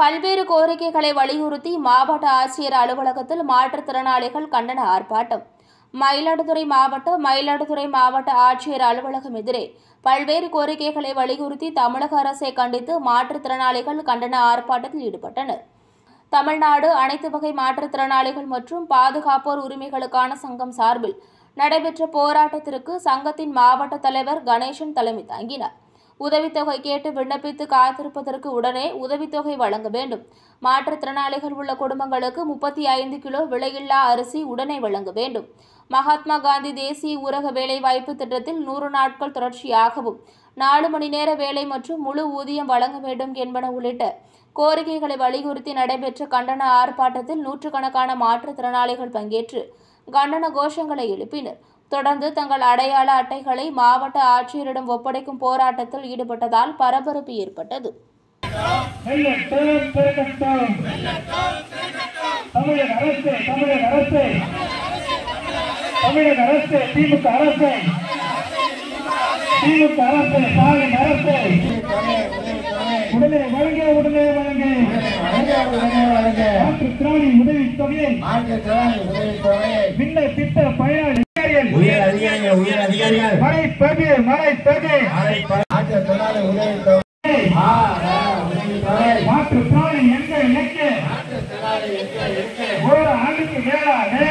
பல்வேறு கோரிக்கைகளை வலியுறுத்தி மாவட்ட ஆட்சியர் அலுவலகத்தில் மாற்றுத்திறனாளிகள் கண்டன ஆர்ப்பாட்டம். மயிலாடுதுறை மாவட்ட ஆட்சியர் அலுவலகம் எதிரே பல்வேறு கோரிக்கைகளை வலியுறுத்தி தமிழக அரசை கண்டித்து மாற்றுத்திறனாளிகள் கண்டன ஆர்ப்பாட்டத்தில் ஈடுபட்டனர். தமிழ்நாடு அனைத்து வகை மாற்றுத்திறனாளிகள் மற்றும் பாதுகாப்போர் உரிமைகளுக்கான சங்கம் சார்பில் நடைபெற்ற போராட்டத்திற்கு சங்கத்தின் மாவட்ட தலைவர் கணேசன் தலைமை தாங்கினார். உதவித்தொகை கேட்டு விண்ணப்பித்து காத்திருப்பதற்கு உடனே உதவித்தொகை வழங்க வேண்டும். மாற்றுத்திறனாளிகள் உள்ள குடும்பங்களுக்கு 35 கிலோ விலையில்லா அரிசி உடனே வழங்க வேண்டும். மகாத்மா காந்தி தேசிய ஊரக வேலைவாய்ப்பு திட்டத்தில் 100 நாட்கள் தொடர்ச்சியாகவும் 4 மணி நேர வேலை மற்றும் முழு ஊதியம் வழங்க வேண்டும் என்பன உள்ளிட்ட கோரிக்கைகளை வலியுறுத்தி நடைபெற்ற கண்டன ஆர்ப்பாட்டத்தில் நூற்றுக்கணக்கான மாற்றுத்திறனாளிகள் பங்கேற்று கண்டன கோஷங்களை எழுப்பினர். தொடர்ந்து தங்கள் அடையாள அட்டைகளை மாவட்ட ஆட்சியரிடம் ஒப்படைக்கும் போராட்டத்தில் ஈடுபட்டதால் பரபரப்பு ஏற்பட்டது. உடனே வழங்க உதவித்தொகையை விண்ணப்பித்த பயனாளி உயர் அதிகாரிகள் மாற்றுத்திறனாளி எங்க இலக்கு ஒரு ஆண்டுக்கு மேலாக